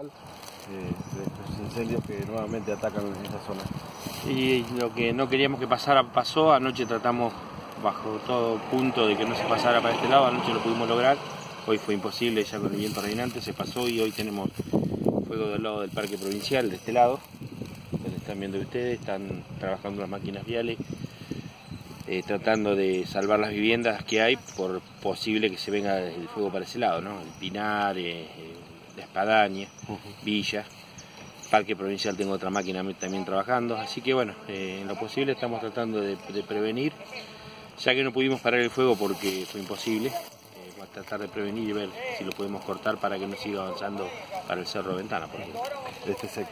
De estos incendios que nuevamente atacan en esta zona. Y lo que no queríamos que pasara pasó. Anoche tratamos bajo todo punto de que no se pasara para este lado. Anoche lo pudimos lograr. Hoy fue imposible, ya con el viento reinante se pasó y hoy tenemos fuego del lado del parque provincial, de este lado. Donde están viendo ustedes, están trabajando las máquinas viales, tratando de salvar las viviendas que hay por posible que se venga el fuego para ese lado, ¿no? El Pinar, la Espadaña, Villa. Parque provincial tengo otra máquina también trabajando, así que bueno, en lo posible estamos tratando de prevenir, ya que no pudimos parar el fuego porque fue imposible, vamos a tratar de prevenir y ver si lo podemos cortar para que no siga avanzando para el Cerro Ventana, por ejemplo.